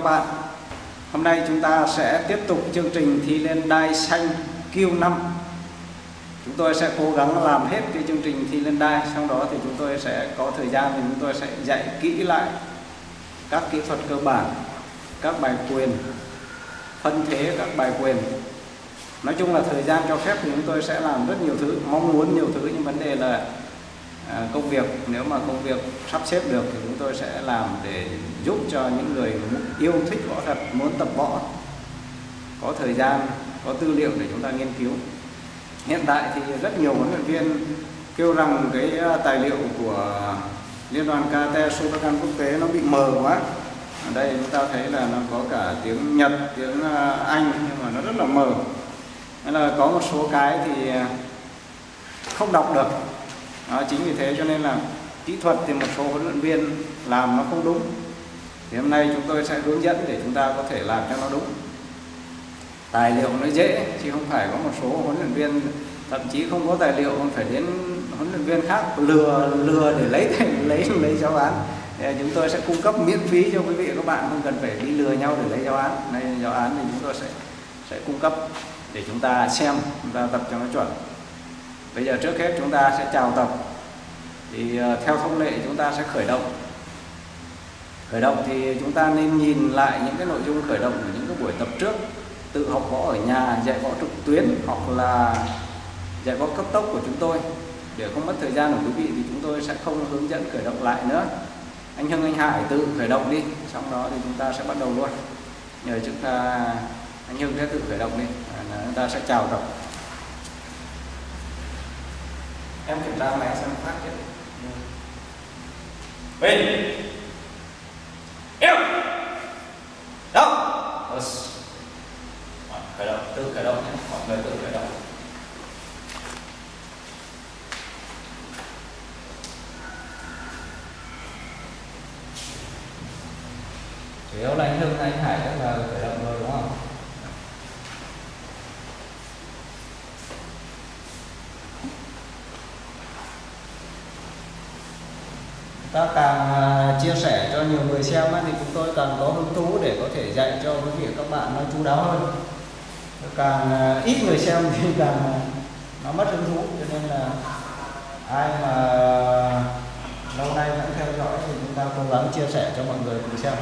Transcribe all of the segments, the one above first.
bạn. Hôm nay chúng ta sẽ tiếp tục chương trình thi lên đai xanh Q5. Chúng tôi sẽ cố gắng làm hết cái chương trình thi lên đai, sau đó thì chúng tôi sẽ có thời gian thì chúng tôi sẽ dạy kỹ lại các kỹ thuật cơ bản, các bài quyền, phân thế các bài quyền. Nói chung là thời gian cho phép thì chúng tôi sẽ làm rất nhiều thứ, mong muốn nhiều thứ, nhưng vấn đề là công việc, nếu mà công việc sắp xếp được thì chúng tôi sẽ làm để giúp cho những người yêu thích võ thuật, muốn tập võ, có thời gian, có tư liệu để chúng ta nghiên cứu. Hiện tại thì rất nhiều huấn luyện viên kêu rằng cái tài liệu của Liên đoàn Karate Shotokan quốc tế nó bị mờ quá. Ở đây chúng ta thấy là nó có cả tiếng Nhật, tiếng Anh, nhưng mà nó rất là mờ. Nên là có một số cái thì không đọc được. Đó, chính vì thế cho nên là kỹ thuật thì một số huấn luyện viên làm nó không đúng. Thì hôm nay chúng tôi sẽ hướng dẫn để chúng ta có thể làm cho nó đúng. Tài liệu nó dễ, chứ không phải có một số huấn luyện viên thậm chí không có tài liệu còn phải đến huấn luyện viên khác lừa để lấy giáo án. Thì chúng tôi sẽ cung cấp miễn phí cho quý vị và các bạn, không cần phải đi lừa nhau để lấy giáo án. Này, giáo án thì chúng tôi sẽ cung cấp để chúng ta xem, chúng ta tập cho nó chuẩn. Bây giờ trước hết chúng ta sẽ chào tập. Thì theo thông lệ chúng ta sẽ khởi động. Khởi động thì chúng ta nên nhìn lại những cái nội dung khởi động của những cái buổi tập trước, tự học võ ở nhà, dạy võ trực tuyến hoặc là dạy võ cấp tốc của chúng tôi. Để không mất thời gian của quý vị thì chúng tôi sẽ không hướng dẫn khởi động lại nữa. Anh Hưng, anh Hải tự khởi động đi, xong đó thì chúng ta sẽ bắt đầu luôn. Nhờ chúng ta, anh Hưng sẽ tự khởi động đi, chúng ta sẽ chào tập. Em kiểm tra máy xem phát chứ. Bên yêu đâu khởi động, tự khởi động nhé, mọi người tự khởi động. Chủ yếu là anh Hưng, anh Hải chắc là khởi động rồi đúng không? Ta càng chia sẻ cho nhiều người xem thì chúng tôi càng có hứng thú để có thể dạy cho quý vị các bạn nó chú đáo hơn. Càng ít người xem thì càng nó mất hứng thú, cho nên là ai mà lâu nay vẫn theo dõi thì chúng ta cố gắng chia sẻ cho mọi người cùng xem.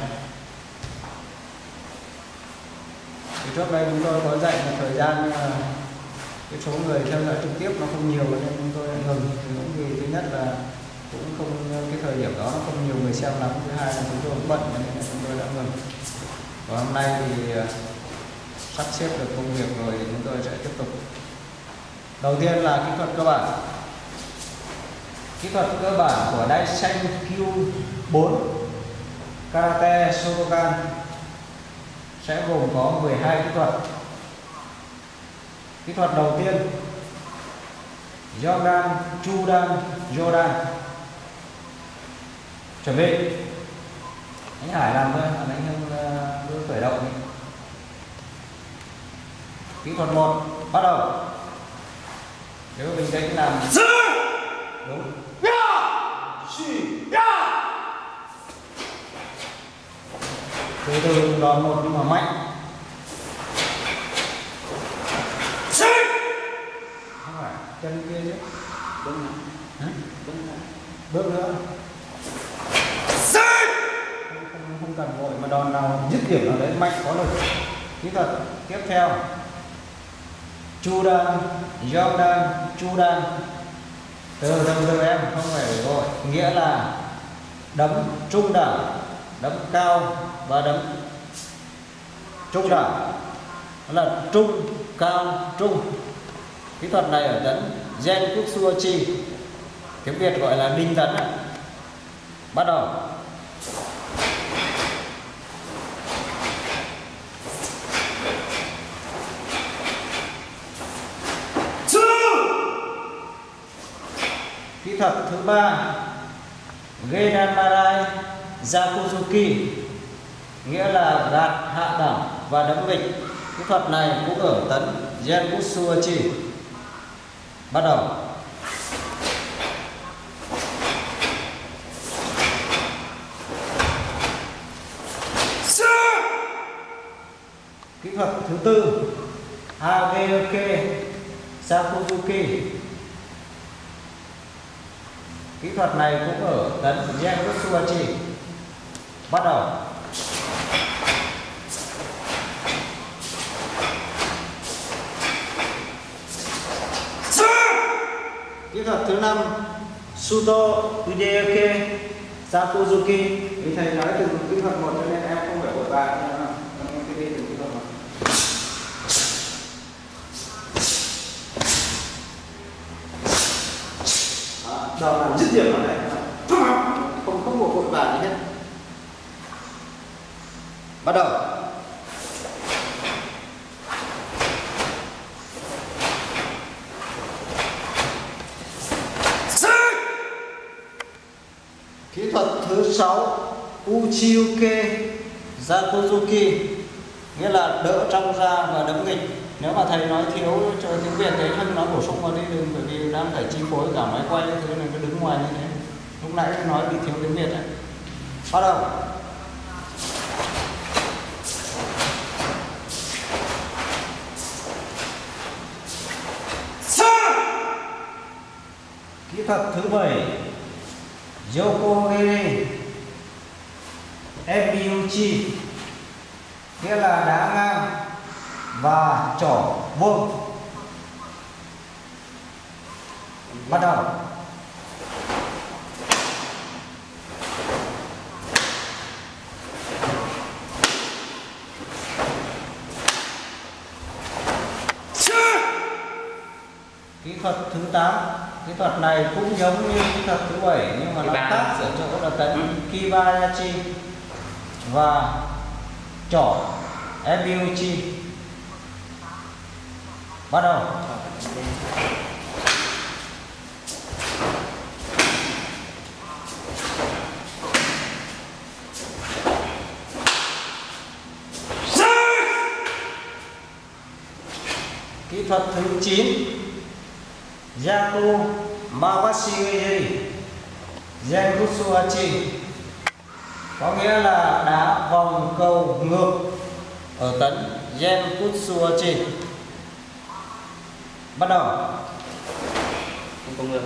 Thì trước đây chúng tôi có dạy một thời gian cái số người theo dõi trực tiếp nó không nhiều, nên chúng tôi ngừng. Cũng vì thứ nhất là cũng không, cái thời điểm đó nó không nhiều người xem lắm, thứ hai là chúng tôi cũng bận nên là chúng tôi đã ngừng. Và hôm nay thì sắp xếp được công việc rồi thì chúng tôi sẽ tiếp tục. Đầu tiên là kỹ thuật cơ bản. Kỹ thuật cơ bản của đai xanh Q4 Karate Shotokan sẽ gồm có 12 kỹ thuật. Kỹ thuật đầu tiên Jordan, Chudan, Jordan. Chuẩn bị. Anh Hải làm thôi, anh Hưng đưa khởi động đi. Kỹ thuật 1 bắt đầu. Nếu bình tĩnh làm đúng. Từ từ đòn một nhưng mà mạnh. Không phải chân kia chứ. Đúng rồi. Bước nữa. Không cần vội mà đòn nào dứt điểm nào đấy mạnh có lực. Kỹ thuật tiếp theo Chudan, Jordan, Chudan. Từ em, không phải vội. Nghĩa là đấm trung đẳng, đấm cao và đấm trung đẳng. Đó là trung, cao, trung. Kỹ thuật này ở tấn Genkutsuchi, tiếng Việt gọi là đinh tấn. Bắt đầu. Kỹ thuật thứ 3 Gedanmarai Zakuzuki, nghĩa là gạt hạ đẳng và đấm nghịch. Kỹ thuật này cũng ở tấn Genkutsuchi. Bắt đầu. Kỹ Kỹ thuật thứ tư Hageuke Sakuzuki. Kỹ thuật này cũng ở tấn Genbutsuhachi. Bắt đầu. Kỹ thuật thứ năm Suto Hideki Sakuzuki. Vì thầy nói từng kỹ thuật một cho nên em không phải vội vàng. Đầu làm dứt điểm nó này, không một vội vàng gì hết. Bắt đầu. Kỹ thuật thứ 6 Uchiuke Zakuzuki, nghĩa là đỡ trong ra và đấm nghịch. Nếu mà thầy nói thiếu cho tiếng Việt thế nhưng nói bổ sung vào đi đừng, bởi vì đang phải chi phối cả máy quay thứ này cứ đứng ngoài như thế. Lúc nãy nói bị thiếu tiếng Việt đấy. Bắt đầu. Kỹ thuật thứ 7 Yokogiri Ebiuchi, nghĩa là đá ngang và trỏ vuông. Bắt đầu. Kỹ thuật thứ 8, kỹ thuật này cũng giống như kỹ thuật thứ 7 nhưng mà nó khác ở chỗ là tấn Kibayashi và trỏ Ebiuchi. Bắt đầu. Kỹ thuật thứ 9 Yaku Mawashigiri Genbutsuhachi, có nghĩa là đá vòng cầu ngược ở tấn Genbutsuhachi. Bắt đầu. Không ngược.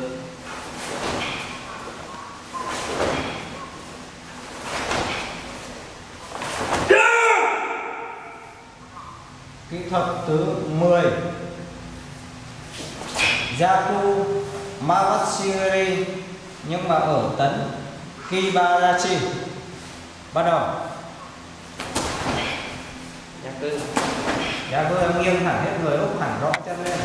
Kỹ thuật thứ 10 Yaku Mawashigiri nhưng mà ở tấn Kibayashi. Bắt đầu. Yaku em nghiêng hẳn hết người, úp hẳn rõ chân lên.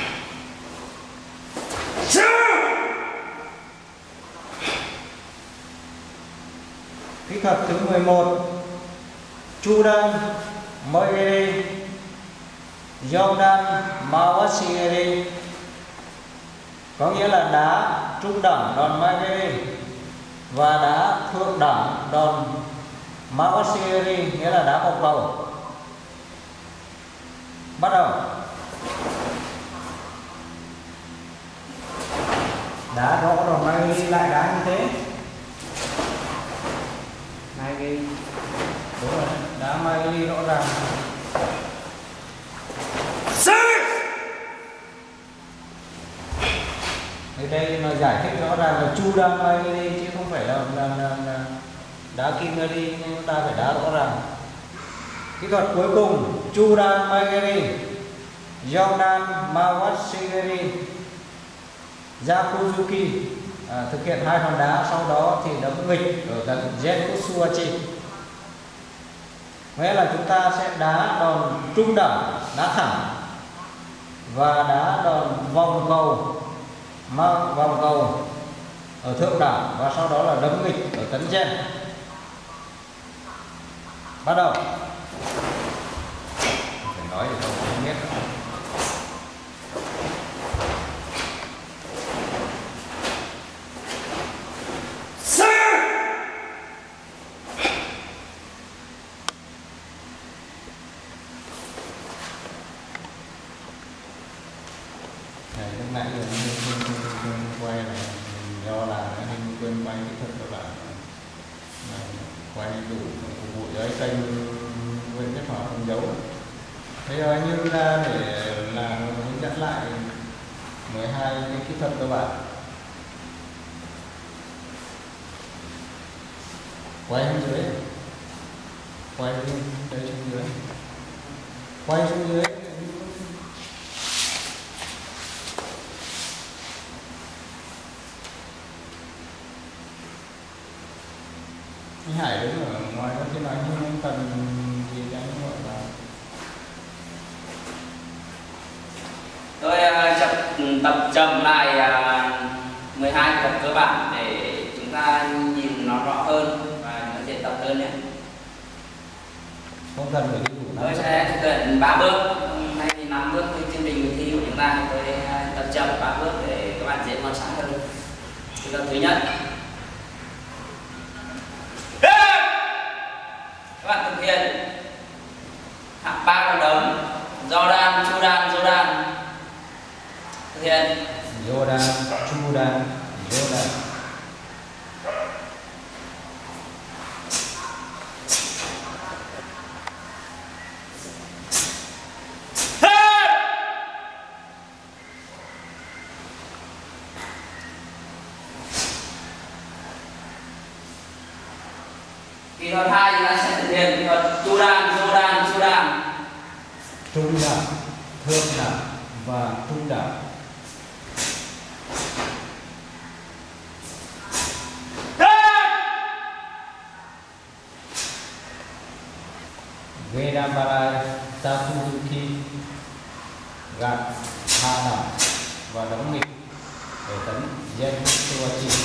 Kỹ thuật thứ 11 Chudan Moigiri Yodan Mawashigiri, có nghĩa là đá trung đẳng đòn Moigiri và đá thượng đẳng đòn Mawashigiri, nghĩa là đá vòng cầu. Bắt đầu. Đá rõ đòn Moigiri lại đá như thế. Moigiri. Đúng rồi, đá Moigiri rõ ràng. Ở đây nó giải thích rõ ràng là Chudan Moigiri chứ không phải là đá Kimari, nhưng chúng ta phải đá rõ ràng. Kỹ thuật cuối cùng Chudan Moigiri Yodan Mawashigiri Yakuzuki, thực hiện hai hòn đá, sau đó thì đấm nghịch ở tấn Genbutsuhachi. Nghĩa là chúng ta sẽ đá đòn trung đẳng, đá thẳng, và đá đòn vòng cầu ở thượng đẳng, và sau đó là đấm nghịch ở tấn Gen. Bắt đầu. Phải nói thì không biết. Lúc nãy giờ quay này do là mình quên quay kỹ thuật các bạn, quay đủ phục vụ với kênh Nguyễn Nhất Hóa không dấu. Bây giờ anh Như ra để làm hướng dẫn lại 12 cái kỹ thuật cơ bản. Quay xuống dưới, quay lên đây xuống dưới, quay xuống dưới. Anh Hải đứng ở ngoài đó chứ nói không cần gì cho anh gọi vào. Tôi tập chậm lại 12 tập cơ bản để chúng ta nhìn nó rõ hơn và nó dễ tập hơn nhé. Không cần phải đi đủ. Tôi sẽ thực hiện 3 bước hay 5 bước với chương trình thi của chúng ta. Tôi tập chậm 3 bước để các bạn dễ quan sát hơn. Bước thứ nhất, các bạn thực hiện hạ 3 con đấm Jordan, Chudan, Jordan. Thực hiện Jordan, Chudan, Jordan. kỹ thuật 2 chúng ta sẽ thực hiện kỹ thuật Chudan, Jordan, Chudan. Trung đảo, thượng đảo và trung đảo. Vedambara, Sakuzuki, gạt, hạ đảo và đóng nghịch để tấn Gensuachi.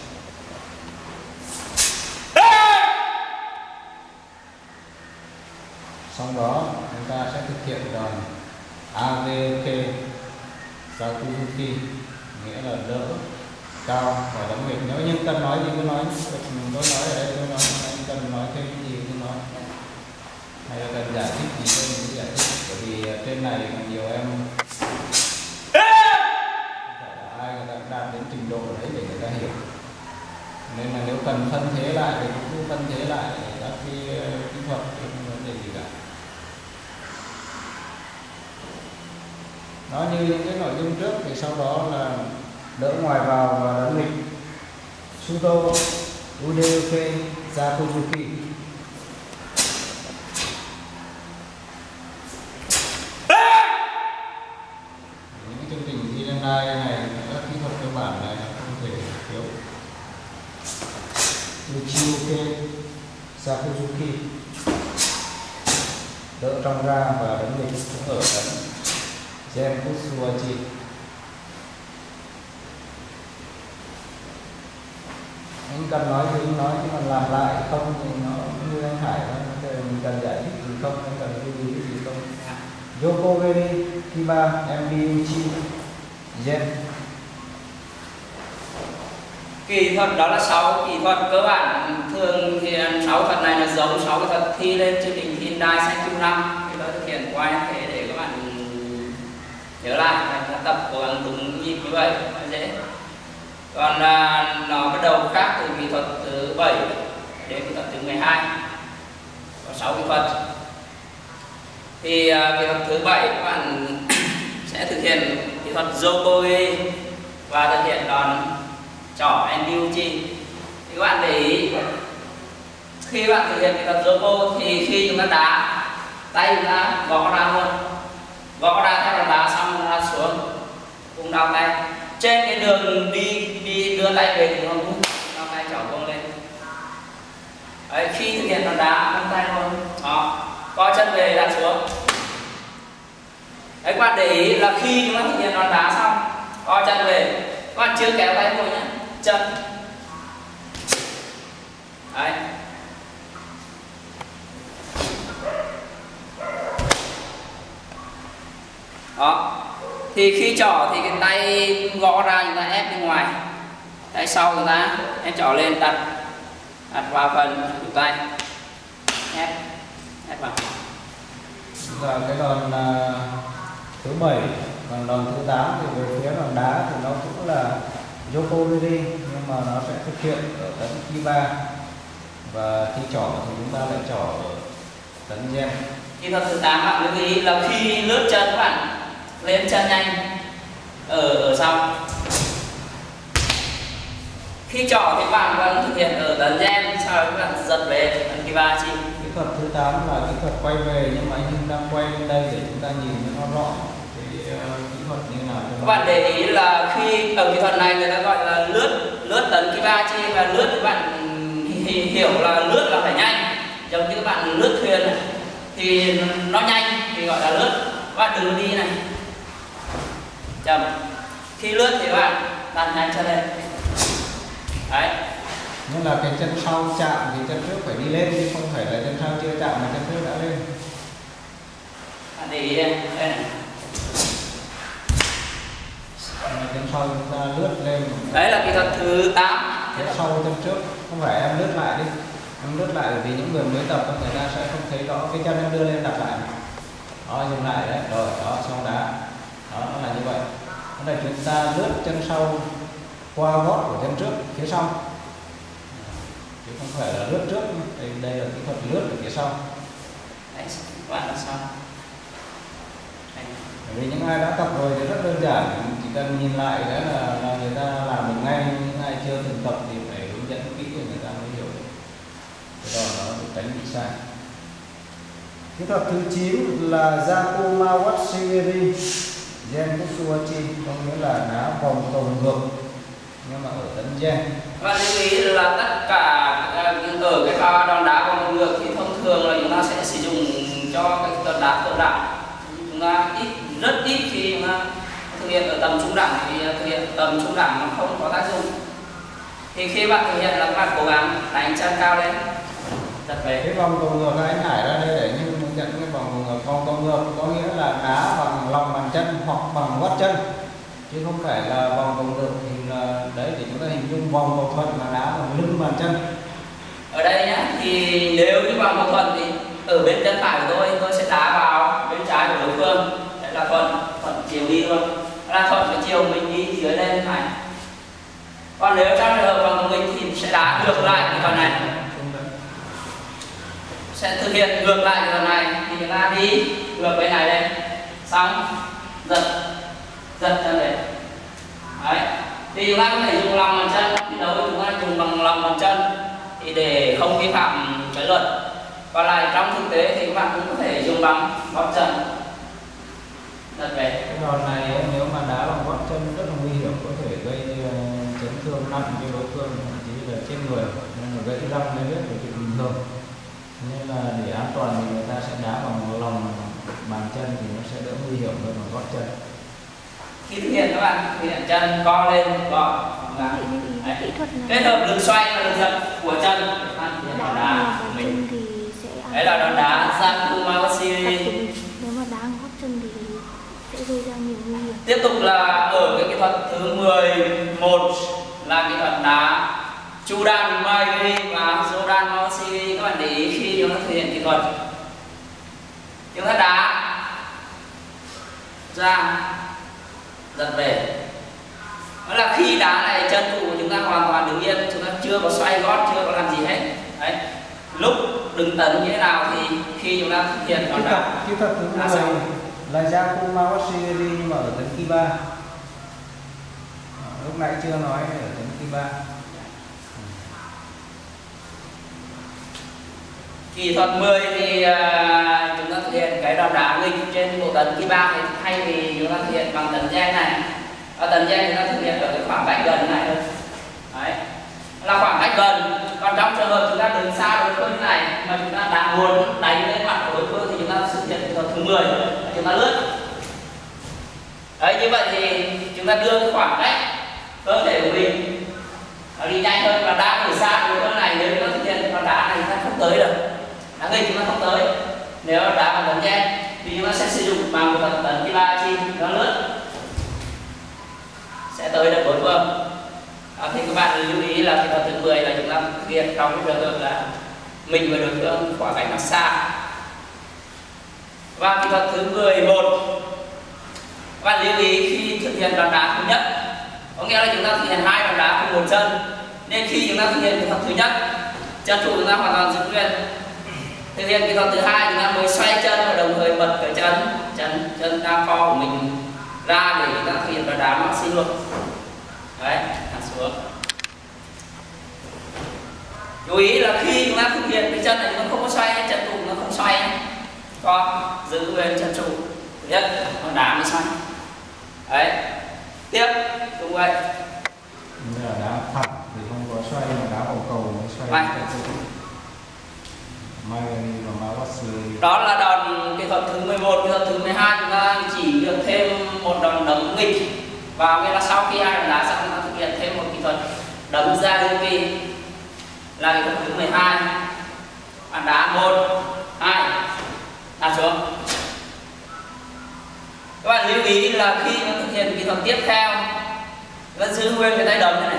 Sau đó chúng ta sẽ thực hiện đòn AVK Sakuzuki, nghĩa là đỡ cao và đóng nghịch. Nếu như cần nói gì cứ nói, tôi nói ở đây tôi nói, anh cần nói thêm gì cứ nói, hay là cần giải thích gì tôi cũng giải thích, bởi vì trên này còn nhiều em không phải là ai người ta đạt đến trình độ đấy để người ta hiểu, nên là nếu cần phân thế lại thì cũng cứ phân thế lại các cái kỹ thuật, không vấn đề gì cả. Nó như những cái nội dung trước thì sau đó là đỡ ngoài vào và đỡ nghịch Suto Udeoke Sakuzuki. Những cái chương trình Zinandai này, các kỹ thuật cơ bản này là không thể thiếu. Uchioke Sakuzuki, đỡ trong ra và đỡ nghịch cũng ở tấn Gensuachi. Anh cần nói gì nói, chứ còn làm lại không thì nó như anh Hải nói, mình cần giải thích gì không, anh cần lưu ý gì không. Yokogeri, Kiba, MBUchi, Gen. Kỹ thuật đó là 6 kỹ thuật cơ bản. Thường thì 6 thuật này là giống 6 kỹ thuật thi lên chương trình thi đai xanh Q5. Thì tôi thực hiện qua thế để các bạn nhớ lại và tập cố gắng đúng nhịp như vậy là dễ. Còn nó bắt đầu khác từ kỹ thuật thứ 7 đến kỹ thuật thứ 12, có 6 kỹ thuật. Thì kỹ thuật thứ 7 các bạn sẽ thực hiện kỹ thuật Zokoe và thực hiện đòn trỏ Endyuchi. Thì các bạn để ý, khi bạn thực hiện kỹ thuật Zoko thì khi chúng ta đá, tay chúng ta gõ ra luôn, gõ ra theo đòn đá xong ra xuống cùng đau tay. Trên cái đường đi đưa tay về thì không đau tay trỏ vung lên. Đấy, khi thực hiện đòn đá vung tay luôn, đó, co chân về đặt xuống. Đấy, các bạn để ý là khi chúng ta thực hiện đòn đá xong co chân về, các bạn chưa kéo tay thôi nhé, chân. Đấy. Đó. Thì khi trỏ thì cái tay gõ ra chúng ta ép bên ngoài, tay sau chúng ta ép trỏ lên, đặt vào phần thủ tay, ép vào. Và cái đòn thứ 7, còn đòn thứ 8 thì về phía đòn đá thì nó cũng là Yokogeri, nhưng mà nó sẽ thực hiện ở tấn Kiba, và khi trỏ thì chúng ta lại trỏ ở tấn gen. Kỹ thuật thứ 8 bạn lưu ý là khi lướt chân các bạn lên chân nhanh ở sau. Khi trỏ thì bạn vẫn thực hiện ở tấn gen, sau đó các bạn giật về tấn Kibachi. Kỹ thuật thứ 8 là kỹ thuật quay về, nhưng mà anh Hưng đang quay lên đây để chúng ta nhìn cho nó rõ kỹ thuật như nào. Các bạn để ý là khi ở kỹ thuật này người ta gọi là lướt tấn Kibachi, và lướt các bạn hiểu là lướt là phải nhanh, giống như các bạn lướt thuyền này, thì nó nhanh thì gọi là lướt. Các bạn đừng đi này, chậm. Khi lướt thì các bạn đặt nhanh chân lên. Đấy. Nhưng là cái chân sau chạm thì chân trước phải đi lên, chứ không phải là chân sau chưa chạm mà chân trước đã lên. Bạn để ý đây này. Chân sau chúng ta lướt lên. Đấy là kỹ thuật thứ 8. Thế sau chân trước, không phải em lướt lại đi. Em lướt lại vì những người mới tập người ta sẽ không thấy rõ cái chân em đưa lên đặt lại. Đó, dừng lại đấy, rồi, đó, xong đá. Đó, nó là như vậy. Đó là chúng ta lướt chân sau qua gót của chân trước, phía sau. Chứ không phải là lướt trước. Đây là kỹ thuật lướt ở phía sau. Đấy, các bạn làm sao? Vì những ai đã tập rồi thì rất đơn giản, chỉ cần nhìn lại đó là người ta làm được ngay. Những ai chưa từng tập thì phải hướng dẫn kỹ để người ta mới hiểu được. Cái đó nó được tránh bị sai. Kỹ thuật thứ 9 là Zakuma Watshigiri Gen Butsuhachi, có nghĩa là đá vòng cầu ngược nhưng mà ở tấn gen. Các bạn lưu ý là tất cả ở cái pha đòn đá vòng cầu ngược thì thông thường là chúng ta sẽ sử dụng cho cái đòn đá thượng đẳng. Chúng ta rất ít khi mà thực hiện ở tầm trung đẳng, vì thực hiện tầm trung đẳng nó không có tác dụng. Thì khi bạn thực hiện là các bạn cố gắng đánh chân cao lên, giật về. Cái vòng cầu ngược anh Hải ra đây để như hướng dẫn cái vòng cầu ngược. Vòng cầu ngược có nghĩa là đá bằng lòng bàn chân hoặc bằng gót chân, chứ không phải là vòng cầu ngược thì là đấy để chúng ta hình dung vòng cầu thuận là đá bằng lưng bàn chân. Ở đây nhá, thì nếu như vòng cầu thuận thì ở bên chân phải của tôi sẽ đá vào bên trái của đối phương, đấy là thuận chiều đi luôn, là thuận cái chiều mình đi dưới lên phải. Còn nếu trong trường hợp vòng của mình thì sẽ đá ngược lại cái phần này, sẽ thực hiện ngược lại cái phần này, thì chúng ta đi ngược bên này đây, xong giật chân này. Đấy, thì chúng ta có thể dùng lòng bàn chân, thì đâu chúng ta dùng bằng lòng bàn chân thì để không vi phạm cái luật. Còn lại trong thực tế thì các bạn cũng có thể dùng bằng gót chân giật về. Cái đòn này nếu mà đá bằng gót chân rất là nguy hiểm, có thể gây chấn thương nặng cho đối phương, thậm chí là trên người, nên là gãy răng hay biết là chuyện bình thường. Nên là để an toàn thì người ta sẽ đá bằng lòng bàn chân thì nó sẽ đỡ nguy hiểm hơn bằng gót chân. Khi thực hiện các bạn thực hiện chân co lên gọn kết hợp lực xoay và lực giật của chân để bạn thực hiện đòn đá của mình. Đấy là đòn đá Zakuma Watshigiri. Nếu mà đá gót chân thì sẽ gây ra nhiều nguy hiểm. Tiếp tục là ở cái kỹ thuật thứ 11 là kỹ thuật đá Chudan Maegiri và Jodan Watshigiri. Các bạn để ý khi chúng ta thực hiện kỹ thuật, chúng ta đá ra giật về. Đó là khi đá này chân phụ của chúng ta hoàn toàn đứng yên, chúng ta chưa có xoay gót, chưa có làm gì hết. Đấy, lúc đứng tấn như thế nào thì khi chúng ta thực hiện đòn đá. Kỹ thuật thứ 10 là Zakuma Watshigiri nhưng mà ở tấn Kiba. Lúc nãy chưa nói ở tấn Kiba. Kỹ thuật 10 thì chúng ta thực hiện cái đòn đá nghịch trên bộ tấn Kiba, hay vì chúng ta thực hiện bằng tấn gen này. Ở tấn gen chúng ta thực hiện ở cái khoảng cách gần này thôi. Đấy, là khoảng cách gần. Còn trong trường hợp chúng ta đứng xa đối phương như này mà chúng ta đã muốn đánh lên mặt của đối phương thì chúng ta thực hiện kỹ thuật thứ 10, chúng ta lướt. Đấy, như vậy thì chúng ta đưa cái khoảng cách cơ thể của mình đi nhanh hơn, và đá ở xa đối phương này, nếu chúng ta thực hiện con đá này chúng ta không tới được, đá nghịch chúng ta không tới. Nếu đá bằng tấn gen thì chúng ta sẽ sử dụng bằng một phần tấn Kibachi, nó lướt sẽ tới được đối phương. Thì các bạn lưu ý là kỹ thuật thứ 10 là chúng ta thực hiện trong cái trường hợp là mình và đối phương khoảng cách nó xa. Và kỹ thuật thứ 11, các bạn lưu ý khi thực hiện đòn đá thứ nhất, có nghĩa là chúng ta thực hiện hai đòn đá cùng một chân, nên khi chúng ta thực hiện kỹ thuật thứ nhất, chân trụ chúng ta hoàn toàn giữ nguyên, Thực hiện kỹ thuật thứ hai chúng ta mới xoay chân và đồng thời bật cái chân ta co của mình ra để chúng ta thực hiện đá maxi luôn. Đấy, thả xuống. Chú ý là khi chúng ta thực hiện cái chân này chúng ta không có xoay, chân trụ nó không xoay, co giữ nguyên chân trụ. Thứ nhất, con đá mới xoay. Đấy, tiếp cũng vậy. Bây giờ đá phẳng thì không có xoay, mà đá bầu cầu mới xoay. Đó là đòn kỹ thuật thứ 11. Kỹ thuật thứ 12 chúng ta chỉ việc thêm một đòn đấm nghịch, và nghĩa là sau khi hai đòn đá xong chúng ta thực hiện thêm một kỹ thuật đấm ra kỳ là kỹ thuật thứ 12. Bạn đá 1, 2, đặt xuống. Các bạn lưu ý là khi nó thực hiện kỹ thuật tiếp theo vẫn giữ nguyên cái tay đấm thế này,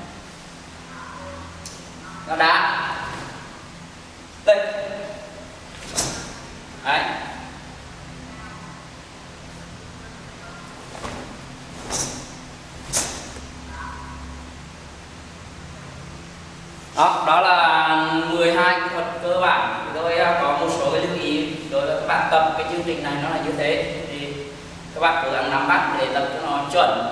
nó đá đây. Đấy. Đó là 12 kỹ thuật cơ bản. Tôi có một số cái lưu ý đối với các bạn tập cái chương trình này nó là như thế, thì các bạn cố gắng nắm bắt để tập cho nó chuẩn.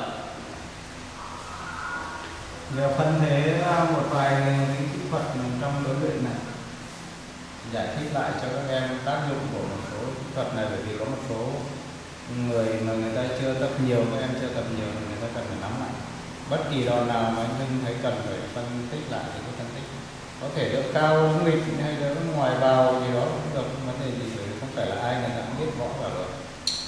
Giờ phân thế một vài kỹ thuật trong huấn luyện này, giải thích lại cho các em tác dụng của một số kỹ thuật này, bởi vì có một số người mà người ta chưa tập nhiều, các em chưa tập nhiều thì người ta cần phải nắm lại. Bất kỳ đòn nào mà anh thấy cần phải phân tích lại thì cứ phân tích. Có thể đỡ cao nghịch hay đỡ ngoài vào gì đó cũng được, vấn đề gì rồi, không phải là ai người ta cũng biết võ vào được.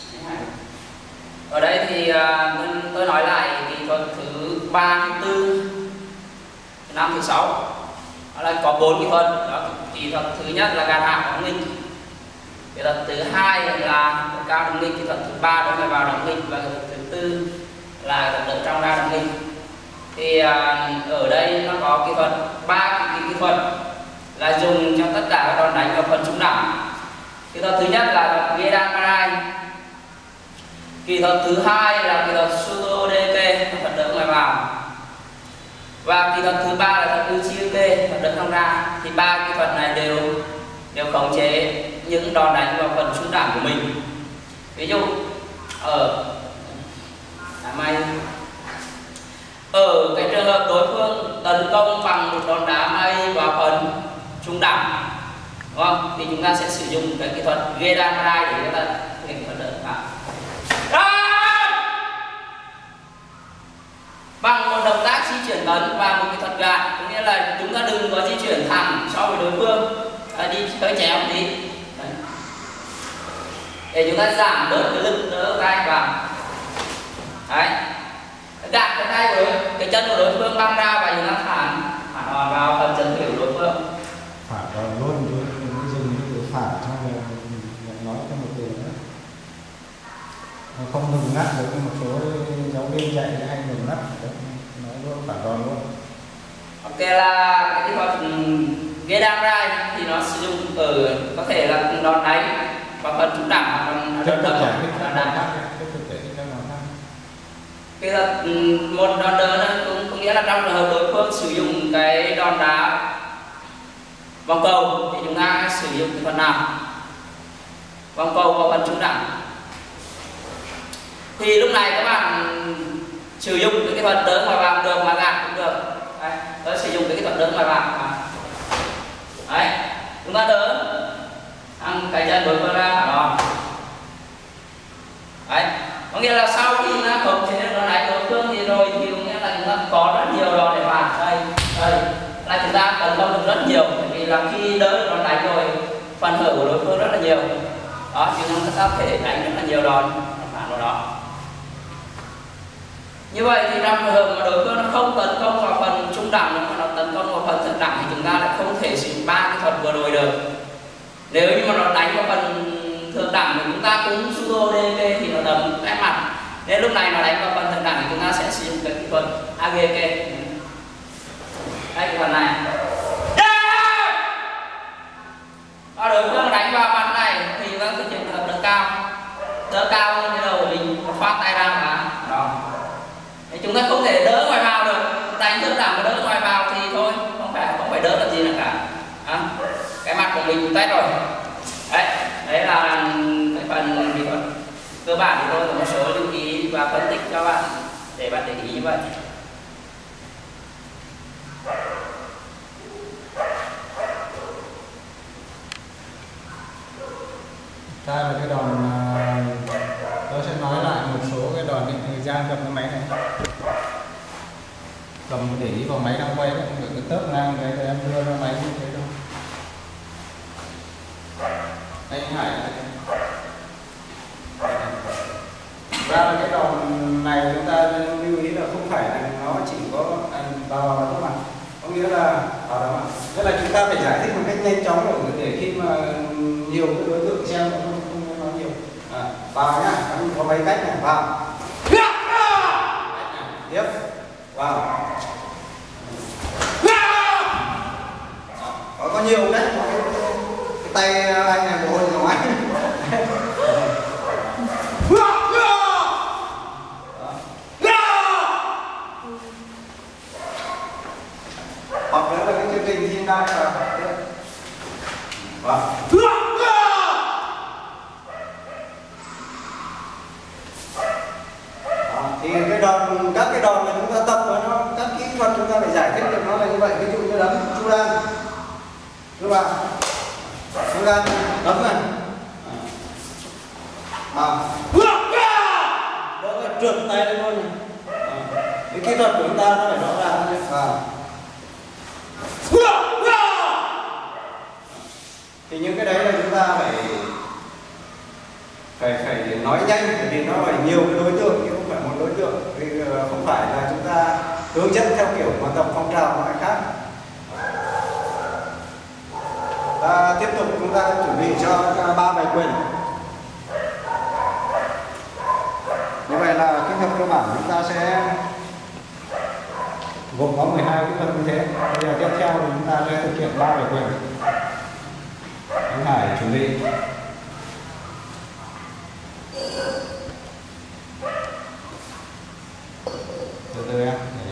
Ở đây thì tôi nói lại kỹ thuật thứ 3, thứ 4, thứ 5, thứ 6. Đó là có 4 kỹ thuật. Đó, kỹ thuật thứ nhất là gạt hạ đóng nghịch, kỹ thuật thứ hai là cao đóng nghịch, kỹ thuật thứ 3 đó là vào đóng nghịch, và kỹ thuật thứ 4 là đỡ trong ra đóng nghịch. Thì ở đây nó có kỹ thuật 3 kỹ thuật là dùng cho tất cả các đòn đánh vào phần trung đẳng. Kỹ thuật thứ nhất là Gedan Marai. Kỹ thuật thứ hai là kỹ thuật Suto Deke, thuật đỡ ngoài vào. Và kỹ thuật thứ ba là thuật Uchiuke, thuật đỡ trong ra. Thì 3 kỹ thuật này đều khống chế những đòn đánh vào phần trung đẳng của mình. Ví dụ ở cái trường hợp đối phương tấn công bằng một đòn đá may vào phần trung đẳng, đúng không? Thì chúng ta sẽ sử dụng cái kỹ thuật Gedan Marai để chúng ta thực hiện thuật đỡ vào. Bằng một động tác di chuyển tấn và một kỹ thuật gạt, có nghĩa là chúng ta đừng có di chuyển thẳng so với đối phương, đi hơi chéo tí. Đấy. Để chúng ta giảm bớt cái lực đỡ vai vào. Đấy. Gạt cái tay của cái chân của đối phương băng ra và chúng ta thả đòn vào phần chân thủy của đối phương. Phản đòn luôn, đừng có dùng cái từ phản trong này, nói cho một từ nữa. Không ngừng ngắt được, một số giáo viên dạy hay ngừng ngắt, nói luôn phản đòn luôn. Ok, là cái kỹ thuật Gedan Marai thì nó sử dụng ở có thể là đòn đánh và phần trung đẳng hoặc đòn đỡ. Kỹ thuật một đòn đỡ cũng có nghĩa là trong trường hợp đối phương sử dụng cái đòn đá vòng cầu thì chúng ta sử dụng cái phần nào? Vòng cầu vào phần trung đẳng. Thì lúc này các bạn sử dụng cái kỹ thuật đỡ ngoài vào được, mà gạt cũng được. Đấy, tôi sử dụng cái kỹ thuật đỡ ngoài vào. Đấy, chúng ta đỡ cái chân đối phương ra đó. Đấy, có nghĩa là sau khi chúng ta khống chế được đòn đánh đối phương thì rồi thì có nghĩa là chúng ta có rất nhiều đòn để phản. Đây là chúng ta tấn công được rất nhiều, bởi vì là khi đỡ được đòn đánh rồi phần hở của đối phương rất là nhiều. Đó, chúng ta có thể đánh rất là nhiều đòn phản vào đó. Như vậy thì trong trường hợp mà đối phương nó không tấn công vào phần trung đẳng mà nó tấn công vào phần thượng đẳng thì chúng ta lại không thể sử dụng 3 kỹ thuật vừa rồi được. Nếu như mà nó đánh vào phần thượng đẳng thì chúng ta cũng Suto Deke thì nó đấm cái mặt. Nên lúc này nó đánh vào phần thượng đẳng thì chúng ta sẽ sử dụng cái kỹ thuật Ageke. Đây, kỹ thuật này. Đối phương đánh vào mặt này thì chúng ta thực hiện kỹ thuật đỡ cao hơn cái đầu của mình, phát tay ra mà. Đó. Thì chúng ta không thể đỡ ngoài vào được, đánh thượng đẳng mà đỡ ngoài vào thì thôi, không phải đỡ làm gì nữa cả. cái mặt của mình test rồi. Đấy là cái phần kỹ thuật cơ bản thì tôi có một số lưu ý và phân tích cho bạn để bạn để ý như vậy. Đây là cái đòn, tôi sẽ nói lại một số cái đòn định thời gian cầm cái máy này. Cầm để ý vào máy đang quay đấy, không được cái tớp ngang cái em đưa ra máy như thế đâu. Đây Hải ra là cái đòn này chúng ta lưu ý là không phải là nó chỉ có vào đó mà, có nghĩa là vào đó mà, tức là chúng ta phải giải thích một cách nhanh chóng để khi mà nhiều cái đối tượng xem không nói nhiều. Vào nhá, có mấy cách này, vào tiếp vào, có nhiều cách, cái tay anh này của hôn của anh. Hoặc nữa là cái chương trình thiên đai và thì cái đòn, các cái đòn mà chúng ta tập nó các kỹ thuật chúng ta phải giải thích được nó là như vậy. Ví dụ như đấm chu đan các bạn, chu đan đấm này, đỡ là trượt tay lên luôn này. Cái kỹ thuật của chúng ta nó phải rõ ràng nhé. Thì những cái đấy là chúng ta phải nói nhanh, vì nó phải nhiều cái đối tượng chứ không phải một đối tượng, vì không phải là chúng ta hướng dẫn theo kiểu mà tập phong trào mọi khác. Tiếp tục chúng ta chuẩn bị cho 3 bài quyền. Như vậy là kỹ thuật cơ bản chúng ta sẽ gồm có 12 kỹ thuật như thế. Bây giờ tiếp theo thì chúng ta sẽ thực hiện 3 bài quyền. Anh Hải chuẩn bị. Từ từ em.